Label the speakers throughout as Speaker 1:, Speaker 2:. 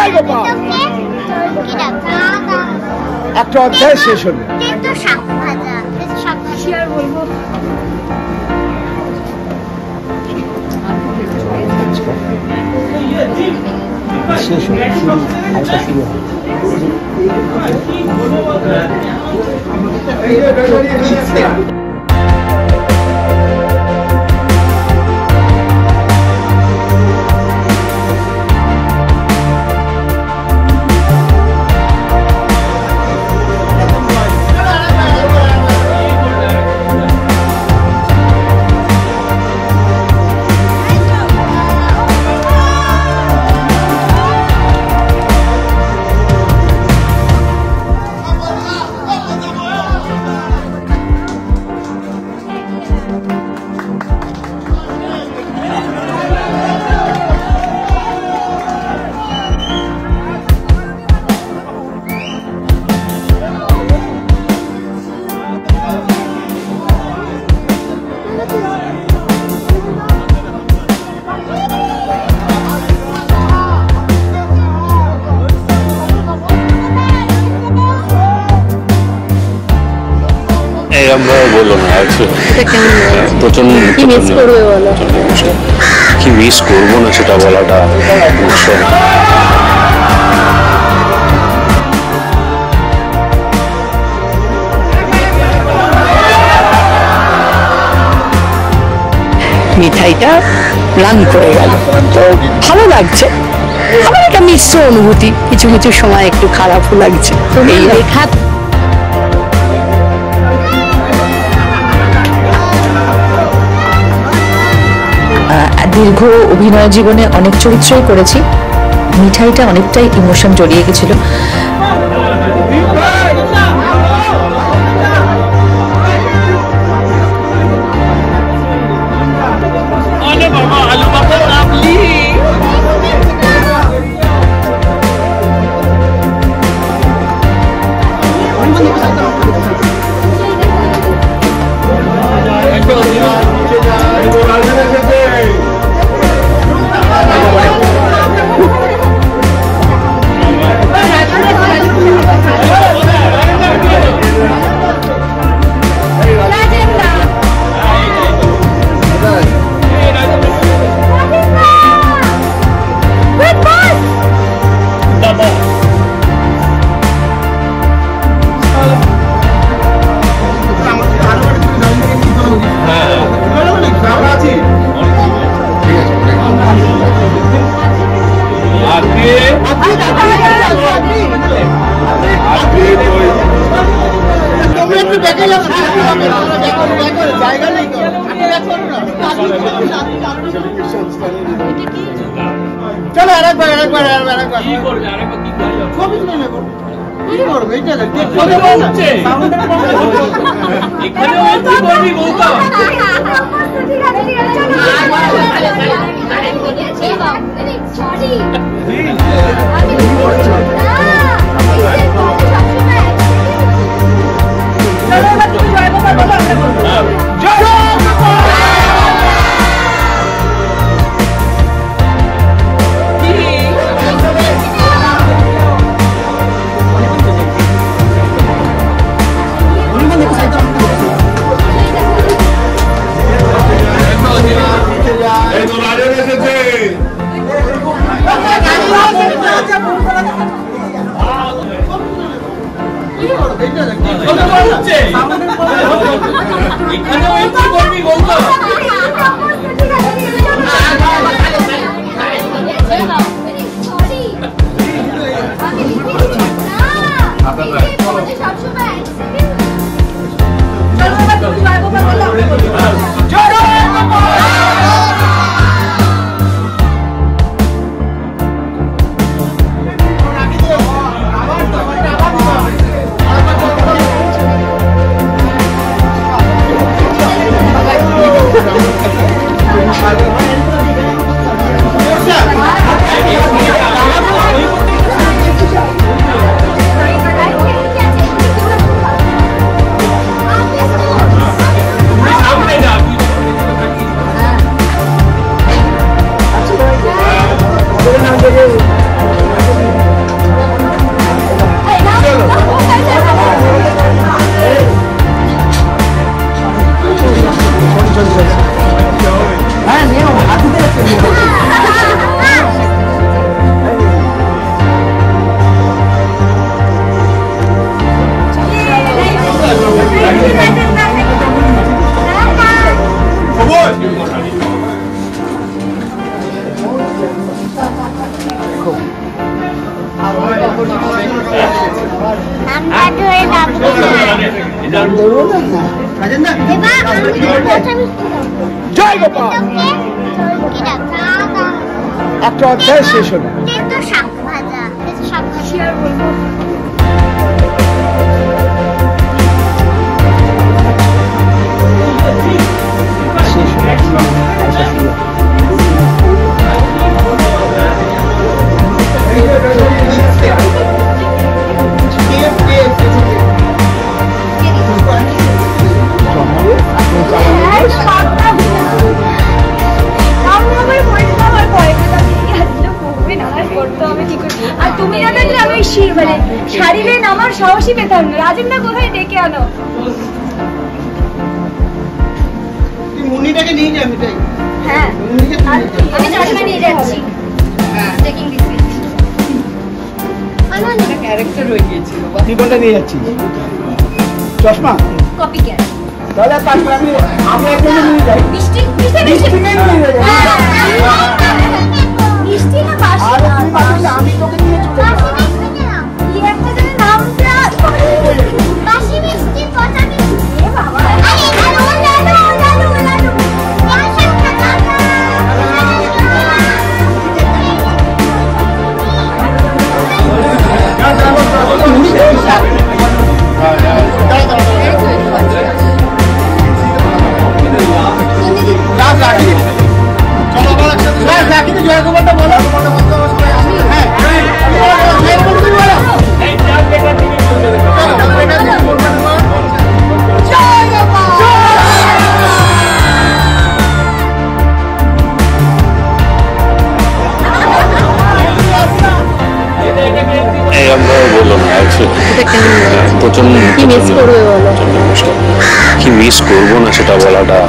Speaker 1: একটা অধ্যায় শেষ হলো। শেষ হলো, আরেকটা শুরু হয়।
Speaker 2: বলো না প্রচন্ড কি মিস করবো না সেটা বলাটা মুশকিল।
Speaker 3: মিঠাইটা রান করে গেল, তো ভালো লাগছে। আমার একটা মিশ্র অনুভূতি, কিছু কিছু সময় একটু খারাপও লাগছে। এই লেখা
Speaker 4: দীর্ঘ অভিনয় জীবনে অনেক চরিত্রই করেছি, মিঠাইটা অনেকটাই ইমোশন জড়িয়ে গেছিল।
Speaker 1: চলো আরেকবার কি করবে, আরেকবার কি ছবি তুলে নেব। কি করবে এটা দেখতে পাও না এখানে কি করবি বলতো। জয় গোপাল একটা অধ্যায় শেষ হলো।
Speaker 5: শাড়িরে নামার সাহসী পেতাম না। রাজেন্দা কোথায় ডেকে আনো?
Speaker 1: মুন্নিটাকে নিয়ে যাবি তাই?
Speaker 5: হ্যাঁ আমি চশমা নিয়ে যাচ্ছি। টেকিং দিস
Speaker 3: ক্যারেক্টার হয়ে গিয়েছিল।
Speaker 1: তুই কোনটা নিয়ে যাচ্ছিস? চশমা?
Speaker 5: Copy cat.
Speaker 1: তাহলে আমি একজন নিয়ে যাই।
Speaker 5: মিষ্টি
Speaker 1: মিষ্টি নিয়ে যাই।
Speaker 5: মিষ্টি না বাসি?
Speaker 1: আর তুই বাসি আমি তোকে নিয়ে চলে যাব।
Speaker 5: কি একটা যেন নামটা বাসি মিষ্টি পচা মিষ্টি। এ বাবা আরে লালু
Speaker 1: জয় গোপালটা বলো। হ্যাঁ
Speaker 2: বললো না প্রচন্ড
Speaker 3: কি মিস করবে বলো?
Speaker 2: কি মিস করবো না সেটা বলাটা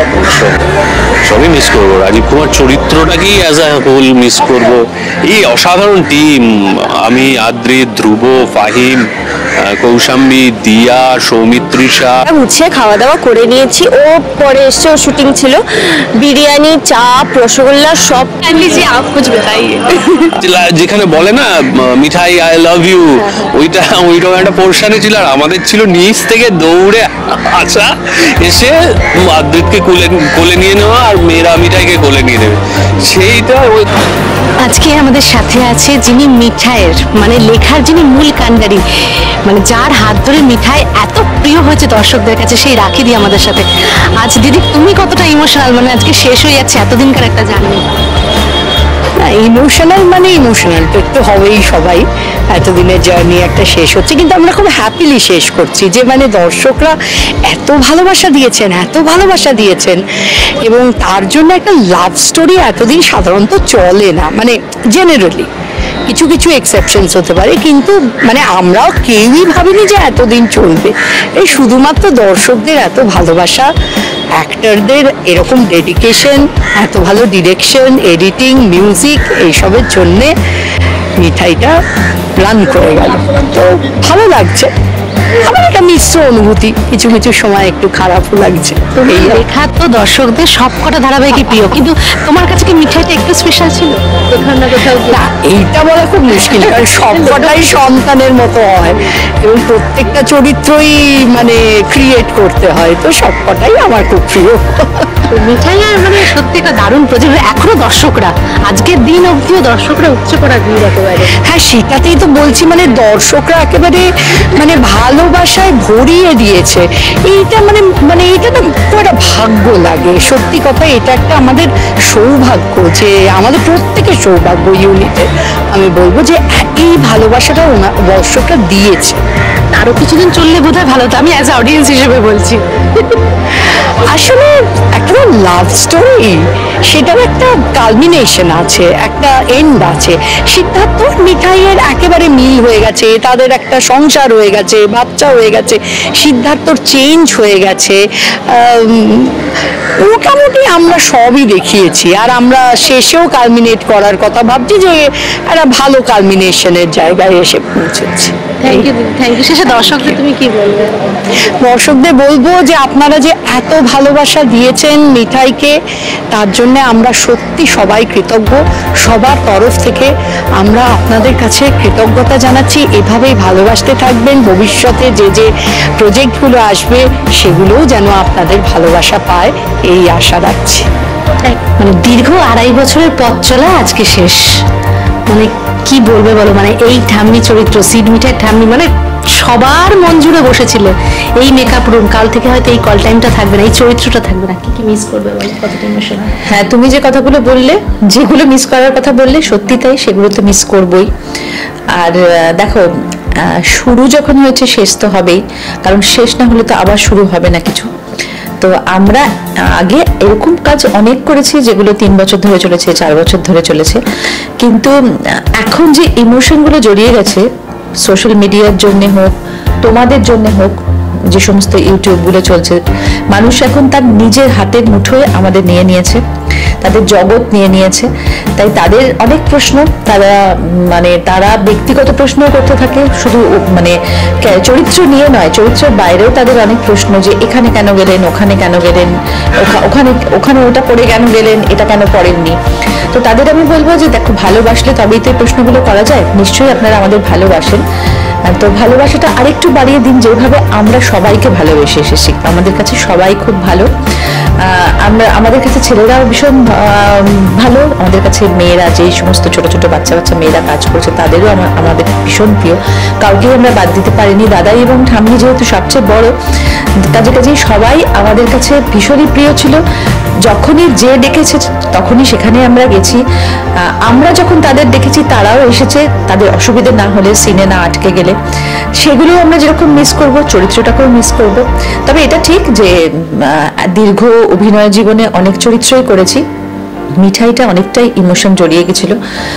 Speaker 2: সবই মিস করবো। রাজীব কুমার চরিত্রটাকেই অ্যাজ আ হোল মিস করবো। এই অসাধারণ টিম, আমি, আদ্রি, ধ্রুব, ফাহিম, কৌশাম্বী, দিয়া, সৌমিত্রিষা।
Speaker 6: উঠছে খাওয়া দাওয়া করে নিয়েছি, ও পরে এসছে, ওর শুটিং ছিল। বিরিয়ানি, চাপ, রসগোল্লা সব
Speaker 3: যে আপ কুছ बताइए।
Speaker 2: যেখানে বলে না মিঠাই আই লাভ ইউ, ওইরকম একটা পোর্শনে ছিল। আর আমাদের ছিল নিচ থেকে দৌড়ে আসা, এসে আদ্রিতকে কোলে নিয়ে নেওয়া আর মেয়েরা মিঠাইকে কোলে নিয়ে নেবে। সেইটা ওই
Speaker 3: আজকে আমাদের সাথে আছে যিনি মিঠাইয়ের মানে লেখার যিনি মূল কাণ্ডারি, মানে যার হাত ধরে মিঠাই এত প্রিয় হয়েছে দর্শকদের কাছে, সেই রাখি দিয়ে আমাদের সাথে। আজ দিদি তুমি কতটা ইমোশনাল, মানে আজকে শেষ হয়ে যাচ্ছে এতদিনকার একটা জার্নি। না ইমোশনাল মানে ইমোশনাল তো একটু হবেই সবাই, এতদিনের জার্নি একটা শেষ হচ্ছে, কিন্তু আমরা খুব হ্যাপিলি শেষ করছি যে মানে দর্শকরা এত ভালোবাসা দিয়েছেন এবং তার জন্য একটা লাভ স্টোরি এতদিন সাধারণত চলে না, মানে জেনারেলি কিছু কিছু এক্সেপশনস হতে পারে, কিন্তু মানে আমরাও কেউই ভাবিনি যে এতদিন চলবে। এই শুধুমাত্র দর্শকদের এত ভালোবাসা, অ্যাক্টরদের এরকম ডেডিকেশন, এত ভালো ডিরেকশন, এডিটিং, মিউজিক, এইসবের জন্যে মিঠাইটা রান করে গেল। তো ভালো লাগছে, আমার একটা মিশ্র অনুভূতি, কিছু কিছু সময় একটু খারাপও লাগছে। তো এই লেখা তো দর্শকদের সব কটা ধারাবাহিকই প্রিয়, কিন্তু তোমার কাছে কি মিঠাইটা একটু স্পেশাল ছিল কোথাও না কোথাও? না এইটা বলা খুব মুশকিল, কারণ সব কটাই সন্তানের মতো হয় এবং প্রত্যেকটা চরিত্রই মানে ক্রিয়েট করতে হয়, তো সব কটাই আমার খুব প্রিয়। মিঠাই আর মানে সত্যি একটা দারুণ প্রজেক্ট, এখনো দর্শকরা আজকের দিন অবধিও দর্শকরা উচ্চ করা ভিড় একেবারে। হ্যাঁ সেটাতেই তো বলছি, মানে দর্শকরা একেবারে মানে ভালোবাসায় ভরিয়ে দিয়েছে। এইটা মানে এটা না খুব একটা ভাগ্য লাগে, সত্যি কথা। এটা একটা আমাদের সৌভাগ্য, যে আমাদের প্রত্যেকের সৌভাগ্য ইউনিটে আমি বলবো যে এই ভালোবাসাটা দর্শকরা দিয়েছে। আরো কিছুদিন চললে বোধহয় ভালো হতো, আমি অ্যাজ অডিয়েন্স হিসেবে বলছি। আসলে একটা লাভ স্টোরি, সেটার একটা কালমিনেশন আছে, একটা এন্ড আছে। সিদ্ধার্থ মিঠাইয়ের একেবারে মিল হয়ে গেছে, তাদের একটা সংসার হয়ে গেছে, বাচ্চা হয়ে গেছে, সিদ্ধার্থর চেঞ্জ হয়ে গেছে। মোটামুটি আমরা সবই দেখিয়েছি, আর আমরা শেষেও কালমিনেট করার কথা ভাবছি, যে একটা ভালো কালমিনেশনের জায়গায় এসে পৌঁছেছি।
Speaker 7: Thank you, thank you. শেষে দর্শকদের তুমি কি বলবে?
Speaker 3: দর্শকদের বলবো যে আপনারা যে এত ভালোবাসা দিয়েছেন মিঠাইকে, তার জন্য আমরা সত্যি সবাই কৃতজ্ঞ। সবার তরফ থেকে আমরা আপনাদের কাছে কৃতজ্ঞতা জানাচ্ছি। এভাবেই ভালোবাসতে থাকবেন, ভবিষ্যতে যে যে প্রজেক্টগুলো আসবে সেগুলোও যেন আপনাদের ভালোবাসা পায়, এই আশা রাখছি।
Speaker 7: মানে দীর্ঘ 2.5 বছরের পথ চলা আজকে শেষ, মানে কি বলবে বলো? মানে এই ঠাম্মি চরিত্র, সিড মিঠাই ঠাম্মি, মানে সবার মন জুড়ে বসেছিল। এই মেকআপ রুম, কাল থেকে হয়তো এই কল টাইমটা থাকবে না, এই চরিত্রটা থাকবে না, কি কি মিস করবে বলো? কতটা ইমোশন?
Speaker 4: হ্যাঁ, তুমি যে কথাগুলো বললে, যেগুলো মিস করার কথা বললে, সত্যি তাই, সেগুলো তো মিস করবই। আর দেখো, শুরু যখন হয়েছে শেষ তো হবেই, কারণ শেষ না হলে তো আবার শুরু হবে না কিছু। তো আমরা আগে এরকম কাজ অনেক করেছি, যেগুলো 3 বছর ধরে চলেছে, 4 বছর ধরে চলেছে, কিন্তু এখন যে ইমোশনগুলো জড়িয়ে গেছে, সোশ্যাল মিডিয়ার জন্য হোক, তোমাদের জন্য হোক, যে সমস্ত ইউটিউবগুলো চলছে, মানুষ এখন তার নিজের হাতের মুঠোয় আমাদের নিয়ে নিয়েছে, তাদের জগৎ নিয়ে নিয়েছে। তাই তাদের অনেক প্রশ্ন, তারা ব্যক্তিগত প্রশ্নও করতে থাকে, শুধু মানে চরিত্র নিয়ে নয়, চরিত্রের বাইরেও তাদের অনেক প্রশ্ন, যে এখানে কেন গেলেন, ওখানে কেন গেলেন, ওখানে ওটা পড়ে কেন গেলেন, এটা কেন পড়েননি। তো তাদের আমি বলবো যে দেখো, ভালোবাসলে তবেই তো এই প্রশ্নগুলো করা যায়। নিশ্চয়ই আপনারা আমাদের ভালোবাসেন, তো ভালোবাসাটা আরেকটু বাড়িয়ে দিন, যেভাবে আমরা সবাইকে ভালোবেসে এসেছি। আমাদের কাছে সবাই খুব ভালো, আমাদের কাছে ছেলেরাও ভীষণ ভালো, আমাদের কাছে মেয়েরা, যে সমস্ত ছোট ছোট বাচ্চা মেয়েরা কাজ করছে, তাদেরও আমাদের ভীষণ প্রিয়, কাউকেই আমরা বাদ দিতে পারিনি। দাদাই এবং ঠাম্মি যেহেতু সবচেয়ে বড়, কাজেই সবাই আমাদের কাছে ভীষণই প্রিয় ছিল। যখনই যে ডেকেছে তখনই সেখানে আমরা গেছি। আমরা যখন তাদের দেখেছি, তারাও এসেছে, তাদের অসুবিধে না হলে, সিনে না আটকে গেলে। সেগুলো আমরা যেরকম মিস করব, চরিত্রটাকেও মিস করব। তবে এটা ঠিক যে দীর্ঘ অভিনয় জীবনে অনেক চরিত্রই করেছি, মিঠাইটা অনেকটাই ইমোশন জড়িয়ে গেছিল।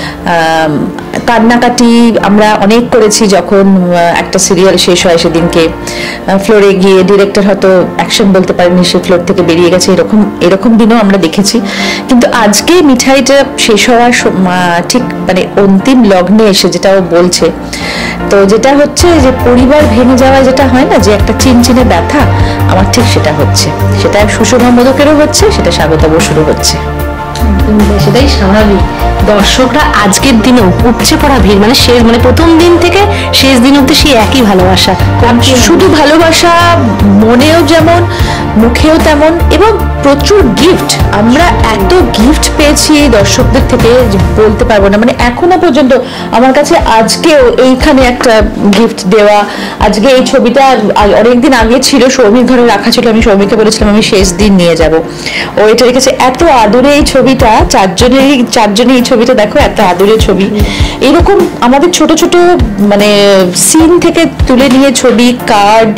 Speaker 4: কান্নাকাটি আমরা অনেক করেছি, যখন একটা সিরিয়াল শেষ হয় সেদিনকে ফ্লোরে গিয়ে ডিরেক্টর হয়তো অ্যাকশন বলতে পারেনি, সে ফ্লোর থেকে বেরিয়ে গেছে, এরকম দিনও আমরা দেখেছি। কিন্তু আজকে মিঠাইটা শেষ হওয়ার ঠিক মানে অন্তিম লগ্নে এসে যেটা ও বলছে, তো যেটা হচ্ছে যে পরিবার ভেঙে যাওয়া যেটা হয় না, যে একটা চিনচিনে ব্যথা, আমার ঠিক সেটা হচ্ছে। সেটা সুষমা মোদকেরও হচ্ছে, সেটা স্বাগতা বসুরও হচ্ছে।
Speaker 7: সেটাই স্বাভাবিক। দর্শকরা আজকের দিনেও উপচে পড়া ভিড়, মানে শেষ, মানে প্রথম দিন থেকে শেষ দিন অব্দি সেই একই ভালোবাসা,
Speaker 4: শুধু ভালোবাসা, মনেও যেমন, মুখেও তেমন, এবং প্রচুর গিফট। আমরা এত গিফট পেয়েছি দর্শকদের থেকে যে বলতে পারবো না। মানে এখনো পর্যন্ত আমার কাছে আজকেও এইখানে একটা গিফট দেওয়া, আজকে এই ছবিটা অনেকদিন আগে ছিল, সৌমিক ঘরে রাখা ছিল, আমি সৌমিককে বলেছিলাম আমি শেষ দিন নিয়ে যাব, ও এটা রেখেছে। এত আদরে এই ছবিটা, চারজনে এই ছবিটা দেখো, এত আদরের ছবি। এরকম আমাদের ছোট ছোট মানে সিন থেকে তুলে নিয়ে ছবি, কার্ড,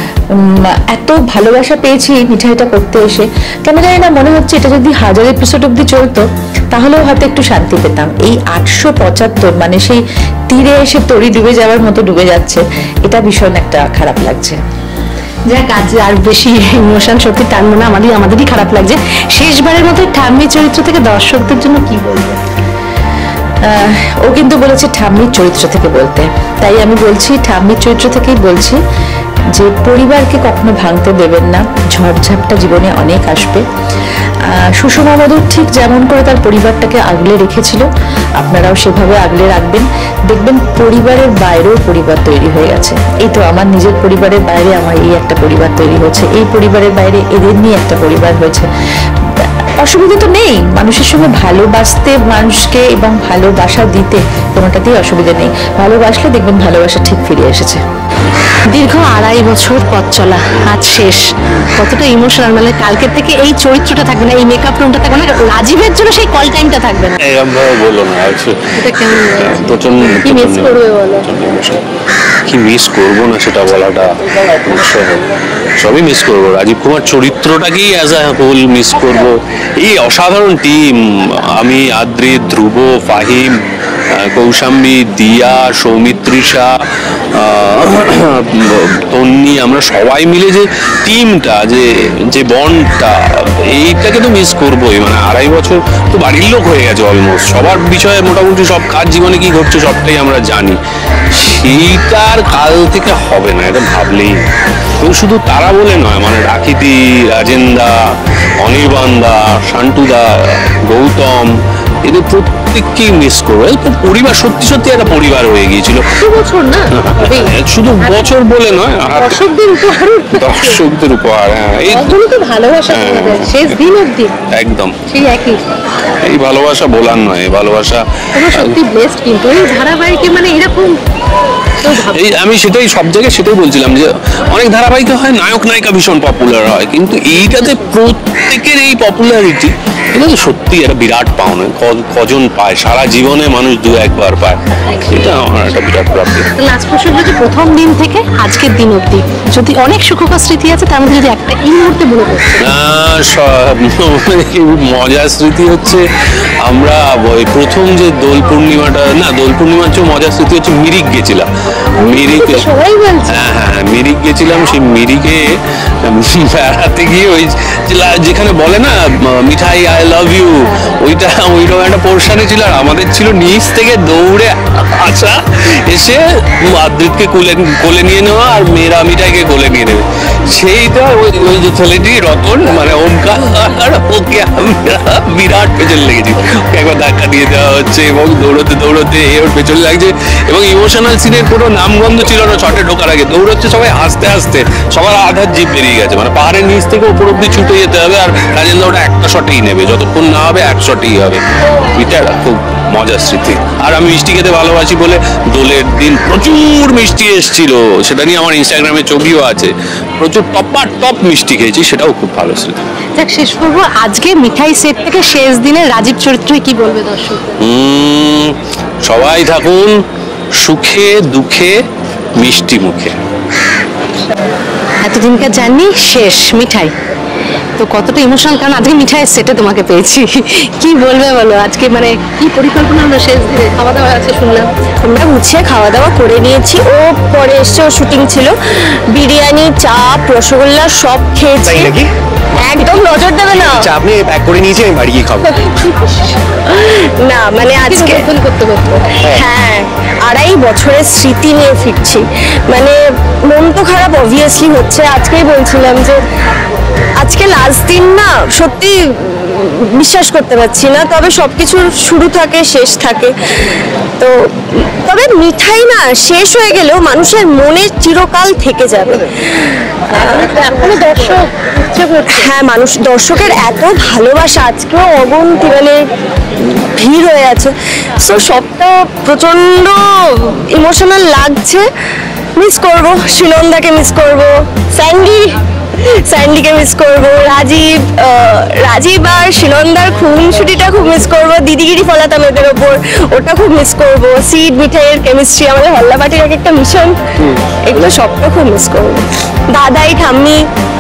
Speaker 4: এত ভালোবাসা পেয়েছি মিঠাইটা করতে এসে। কেন জানি না, মনে হচ্ছে এটা যদি 1000 এপিসোড অব্দি চলতো তাহলেও হয়তো একটু শান্তি পেতাম। এই 875, মানে সেই তীরে এসে তরি ডুবে যাওয়ার মতো ডুবে যাচ্ছে, এটা ভীষণ একটা খারাপ লাগছে।
Speaker 7: যাক, আজ আর বেশি ইমোশন সত্যি টানবো না, আমাদেরই খারাপ লাগছে। শেষবারের মতো ঠাম্মি চরিত্র থেকে দর্শকদের জন্য কি বলবো?
Speaker 4: ও কিন্তু বলেছে ঠাম্মির চরিত্র থেকে বলতে, তাই আমি বলছি ঠাম্মির চরিত্র থেকেই বলছি, যে পরিবারকে কখনো ভাঙতে দেবেন না। ঝড়ঝাপটা জীবনে অনেক আসবে। সুষমা মোদক ঠিক যেমন করে তার পরিবারটাকে আগলে রেখেছিল, আপনারাও সেভাবে আগলে রাখবেন। দেখবেন পরিবারের বাইরেও পরিবার তৈরি হয়ে গেছে। এই তো আমার নিজের পরিবারের বাইরে আমার এই একটা পরিবার তৈরি হচ্ছে, এই পরিবারের বাইরে এদের নিয়ে একটা পরিবার হয়েছে। অসুবিধা তো নেই, মানুষের সঙ্গে ভালোবাসতে, মানুষকে এবং ভালোবাসা দিতে কোনোটাতেই অসুবিধা নেই। ভালোবাসলে দেখবেন ভালোবাসা ঠিক ফিরে এসেছে।
Speaker 3: দীর্ঘ 2.5 বছর পথ চলা আজ শেষ, কতটা ইমোশনাল। মানে কালকের থেকে এই চরিত্রটা থাকবে না, এই মেকআপ রুমটা থাকবে না, রাজীবের জন্য সেই কল টাইমটা থাকবে না।
Speaker 2: এরকম ভাবে বলো না,
Speaker 3: এটা কেমন
Speaker 2: প্রচন্ড
Speaker 3: কি মিস করবে বলো?
Speaker 2: কি মিস করবো না সেটা বলাটা সবই মিস করবো। রাজীব কুমার চরিত্রটাকেই অ্যাজ আ হোল মিস করবো। এই অসাধারণ টিম, আমি, আদ্রি, ধ্রুব, ফাহিম, কৌশাম্বী, দিয়া, সৌমিত্রিষা, তন্নি, আমরা সবাই মিলে যে টিমটা, যে বন্ডটা, এইটাকে তো মিস করবোই। মানে 2.5 বছর তো বাড়ির লোক হয়ে গেছে অলমোস্ট, সবার বিষয়ে মোটামুটি সব কাজ জীবনে কি ঘটছে সবটাই আমরা জানি। সেইটার কাল থেকে হবে না, এটা ভাবলেই। এবং শুধু তারা বলে নয়, মানে রাখিদি, রাজেন্দা, অনির্বাণদা, শান্টুদা, গৌতম, এদের প্রত্যেককেই মিস করবো। পরিবার সত্যি সত্যি একটা পরিবার হয়ে গিয়েছিল।
Speaker 3: বছর না
Speaker 2: শুধু বছর বলে নয়, দর্শকদের উপহার।
Speaker 3: ভালোবাসা শেষ দিন অবধি
Speaker 2: একদম
Speaker 3: সেই একই,
Speaker 2: এই ভালোবাসা বলার নয়, ভালোবাসা
Speaker 3: সত্যি বেস্ট। কিন্তু এই ধারাবাহিকে মানে এরকম
Speaker 2: এই আমি সেটাই সব জায়গায় সেটাই বলছিলাম যে অনেক ধারাবাহিকে হয় নায়ক নায়িকা ভীষণ পপুলার হয়, কিন্তু এইটাতে প্রত্যেকের এই পপুলারিটি, এটা তো সত্যি একটা বিরাট পাওনা। কজন পায় সারা জীবনে? মানুষ 2-1 পায়। এটা আমার একটা বিরাট প্রাপ্তি।
Speaker 3: লাস্ট প্রশ্ন হচ্ছে, প্রথম দিন থেকে আজকের দিন অবধি যদি অনেক সুখকর স্মৃতি আছে, তার মধ্যে যদি একটা এই মুহূর্তে বলে
Speaker 2: মজার স্মৃতি হচ্ছে, আমরা প্রথম যে দোল পূর্ণিমাটা, না দোল পূর্ণিমার চেয়ে মজার স্মৃতি হচ্ছে মিরিক গেছিলাম। মিরিকে, হ্যাঁ মিরিক গেছিলাম। সেই মিরিকে বেড়াতে গিয়ে ওই যেখানে বলে না মিঠাই আই লাভ ইউ, ওইরকম একটা পোর্শনে ছিল। আর আমাদের ছিল নিচ থেকে দৌড়ে আসা, এসে আদ্রিতকে কোলে নিয়ে নেওয়া, আর মেয়েরা মিঠাইকে কোলে নিয়ে নেবে। সেইটা ওই যে ছেলেটি রতন, মানে ওমকার, ওকে আমরা বিরাট পেছনে লেগেছি। ওকে একবার ধাক্কা দিয়ে দেওয়া হচ্ছে এবং দৌড়তে দৌড়তে ওর পেছনে লাগছে। এবং ইমোশনাল সিনের কোনো নামগন্ধ ছিল না। শটে ঢোকার আগে দৌড়চ্ছে সবাই হাসতে হাসতে, সবার আধার জিপ বেরিয়ে গেছে। মানে পাহাড়ের নিচ থেকে উপর অব্দি ছুটে যেতে হবে, আর রাজেন্দ্র ওটা একটা শটেই নেবে, যতক্ষণ না হবে 1 শটেই হবে। এটা খুব মজার স্মৃতি। আর আমি মিষ্টি খেতে ভালোবাসি বলে দোলের দিন প্রচুর মিষ্টি এসেছিল, সেটা নিয়ে আমার ইনস্টাগ্রামে ছবিও আছে। প্রচুর টপ মিষ্টি খেয়েছি, সেটাও খুব ভালো স্মৃতি।
Speaker 3: যাক, শেষ করবো আজকে মিঠাই সেট থেকে শেষ দিনে রাজীব চরিত্রে কি বলবে দর্শক?
Speaker 2: সবাই থাকুন সুখে দুঃখে মিষ্টি মুখে।
Speaker 3: এতদিনকার জার্নি শেষ মিঠাই তো কতটা ইমোশনাল, কারণ আজকে মিঠাই সেটে তোমাকে পেয়েছি। কি বলবে বলো আজকে, মানে কি পরিকল্পনা হলো শেষ দিনে? খাওয়া দাওয়া আছে শুনলাম।
Speaker 6: আমরা গুছিয়ে খাওয়া দাওয়া করে নিয়েছি, ও পরে এসছে, ওর শুটিং ছিল। বিরিয়ানি, চাপ, রসগোল্লা সব খেয়েছি। একদম নজর দেবে না,
Speaker 1: আপনি প্যাক করে নিয়েছি, আমি বাড়ি গিয়ে খাবো।
Speaker 6: না মানে আজকে
Speaker 3: করতে
Speaker 6: হ্যাঁ 2.5 বছরের স্মৃতি নিয়ে ফিরছি। মানে মন তো খারাপ অবভিয়াসলি হচ্ছে। আজকেই বলছিলাম যে আজকে লাস্ট দিন না, সত্যি বিশ্বাস করতে পারছি না। তবে সবকিছুর শুরু থাকে শেষ থাকে। তো তবে মিঠাই না শেষ হয়ে গেলেও মানুষের মনে চিরকাল থেকে যাবে। হ্যাঁ, দর্শকের এত ভালোবাসা, আজকেও অগুন্তি মানে ভিড় হয়ে আছে। সো সবটা প্রচন্ড ইমোশনাল লাগছে। মিস করব শিলনদাকে, মিস করব স্যান্ডিকে মিস করব, রাজীব আর শিলনদার খুনসুটিটা খুব মিস করব, দিদিগিরি ফলাতাম এদের ওপর, ওটা খুব মিস করব, সিড মিঠাইয়ের কেমিস্ট্রি, আমাদের হল্লা পার্টির এক একটা মিশন, এগুলো সবটা খুব মিস করব। দাদাই, ঠাম্মি,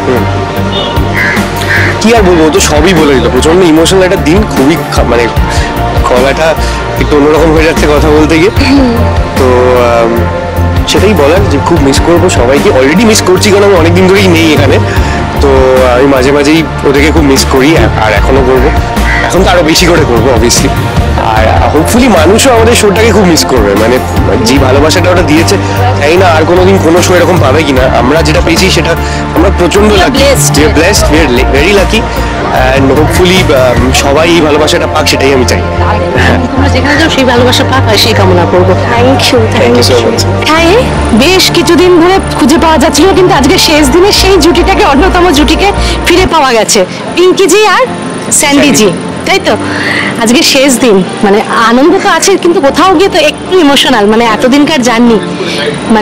Speaker 1: কি আর বলবো, তো সবই বলে দিল। প্রচন্ড ইমোশনাল একটা দিন, খুবই মানে গলাটা একটু অন্যরকম হয়ে যাচ্ছে কথা বলতে গিয়ে। তো সেটাই বলার যে খুব মিস করবো সবাইকে। অলরেডি মিস করছি, কারণ আমি অনেকদিন ধরেই নেই এখানে। তো আমি মাঝে মাঝেই ওদেরকে খুব মিস করি, আর এখনো করবো। এখন তো আরো বেশি করে করবো অবভিয়াসলি। আর হোপফুলি মানুষও আমাদের শোটাকে খুব মিস করবে। মানে যে ভালোবাসাটা ওটা দিয়েছে, জানি না আর কোনোদিন কোনো শো এরকম পাবে কিনা। আমরা যেটা পেয়েছি সেটা আমরা প্রচন্ড lucky, blessed, we are very lucky. And hopefully সবাই এই ভালোবাসাটা পাক, সেটাই আমি চাই।
Speaker 3: তোমরা যেখানে যাও সেই ভালোবাসা পাক, আর সেই কামনা করবো।
Speaker 6: Thank you so much.
Speaker 3: হ্যাঁ, বেশ কিছুদিন ধরে খুঁজে পাওয়া যাচ্ছিল, কিন্তু আজকে শেষ দিনে সেই জুটিটাকে, অন্যতম জুটিকে ফিরে পাওয়া গেছে, পিঙ্কিজি আর স্যান্ডিজি, তাই তো? আজকে শেষ দিন, মানে আনন্দ তো আছে, কিন্তু কোথাও গিয়ে তো একটু ইমোশনাল। মানে এতদিনকার জার্নি, মানে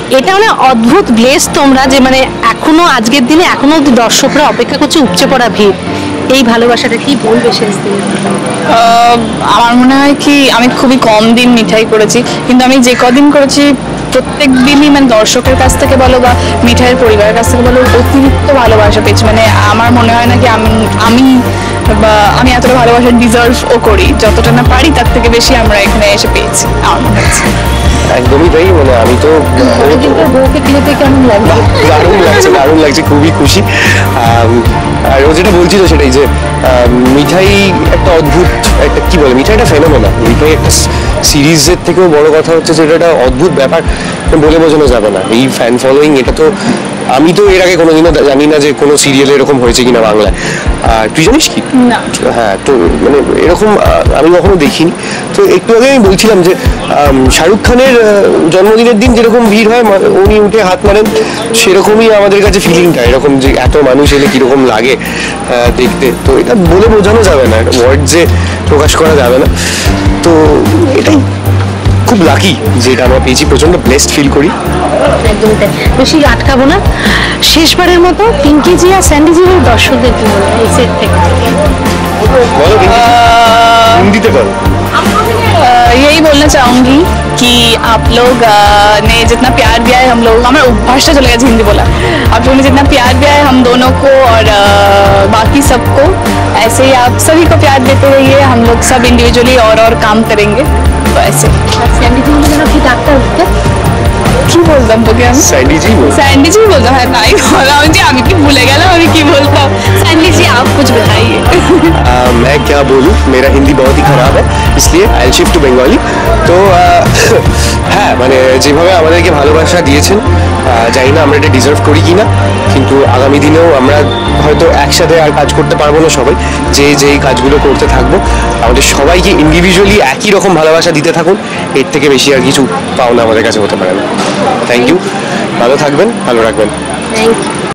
Speaker 3: এটা মানে অদ্ভুত ব্লেস তোমরা যে মানে এখনো আজকের দিনে এখনো অব্দি দর্শকরা অপেক্ষা করছে উপচে পড়া ভিড়। এই ভালোবাসাটা কি বলবে শেষ দিনে?
Speaker 8: আমার মনে হয় কি আমি খুবই কম দিন মিঠাই করেছি, কিন্তু আমি যে কদিন করেছি প্রত্যেক দিনই মানে দর্শকের কাছ থেকে বলো বা মিঠাইয়ের পরিবারের কাছ থেকে বলো অতিরিক্ত ভালোবাসা পেয়েছি। মানে আমার মনে হয় না কি আমি এতটা ভালোবাসা ডিজার্ভও করি, যতটা না পারি তার থেকে বেশি আমরা এখানে এসে পেয়েছি আমার মনে হচ্ছে।
Speaker 1: একদমই তাই, মানে আমি তো
Speaker 4: বউকে কিনতে কেমন লাগবে?
Speaker 1: দারুণ লাগছে, খুবই খুশি। আর ও যেটা বলছিল সেটাই যে মিঠাই একটা অদ্ভুত একটা কি বলে, মিঠাই একটা ফেনোমেনা। মিঠাই একটা সিরিজের থেকেও বড় কথা হচ্ছে যে এটা একটা অদ্ভুত ব্যাপার, বলে বোঝানো যাবে না। এই ফ্যান ফলোয়িং, এটা তো আমি তো এর আগে কোনোদিনও জানি না যে কোনো সিরিয়ালে এরকম হয়েছে কিনা বাংলায়। আর তুই জানিস কি? হ্যাঁ, তো মানে এরকম আমি কখনো দেখিনি। তো একটু আগে আমি বলছিলাম যে শাহরুখ খানের জন্মদিনের দিন যেরকম ভিড় হয়, উনি উঠে হাত মারেন, সেরকমই আমাদের কাছে ফিলিংটা এরকম যে এত মানুষ এলে কিরকম লাগে দেখতে। তো এটা বলে বোঝানো যাবে না, ওয়ার্ড যে প্রকাশ করা যাবে না। তো এটাই খুব লাকি যে এটা আমরা পেয়েছি, প্রচন্ড ব্লেসড ফিল করি।
Speaker 3: একদমই তাই, বেশি আটকাবো না। শেষবারের মতো পিঙ্কি জি আর স্যান্ডি জি দর্শকদের কি বলবো এই সেট থেকে?
Speaker 1: বলো হিন্দিতে বলো।
Speaker 8: यही बोलना चाहूंगी कि आप लोग ने जितना प्यार दिया है हम लोग, हमारा भाषा चलेगा हिंदी बोला, आप लोगों ने जितना प्यार दिया है हम दोनों को और बाकी सबको, ऐसे ही आप सभी को प्यार देते रहिए। हम लोग सब इंडिविजुअली और काम करेंगे। तो ऐसे কি বলতাম তোকে আমি?
Speaker 1: স্যান্ডি জি বল।
Speaker 8: सैंडी जी बोलता है ताई बोला मुझे, আমি কি ভুলে গেলাম আমি কি বলতাম। सैंडी जी आप कुछ बताइए।
Speaker 1: मैं क्या बोलूँ, मेरा हिंदी बहुत ही खराब है, इसलिए आई शिफ्ट टू बेंगली। তো হ্যাঁ, মানে যেভাবে আমাদেরকে ভালোবাসা দিয়েছেন, জানি না আমরা এটা ডিজার্ভ করি কিনা, কিন্তু আগামী দিনেও আমরা হয়তো একসাথে আর কাজ করতে পারবো না সবাই, যেই কাজগুলো করতে থাকবো আমাদের সবাইকে ইন্ডিভিজুয়ালি একই রকম ভালোবাসা দিতে থাকুন। এর থেকে বেশি আর কিছু পাওনা আমাদের কাছে হতে পারে না। থ্যাংক ইউ, ভালো থাকবেন, ভালো রাখবেন।
Speaker 3: Thank you.